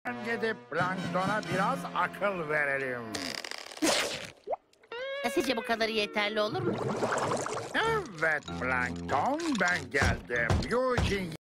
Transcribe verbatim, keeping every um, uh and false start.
Gidip Plankton'a biraz akıl verelim. Sizce bu kadarı yeterli olur mu? Evet Plankton, ben geldim. Eugene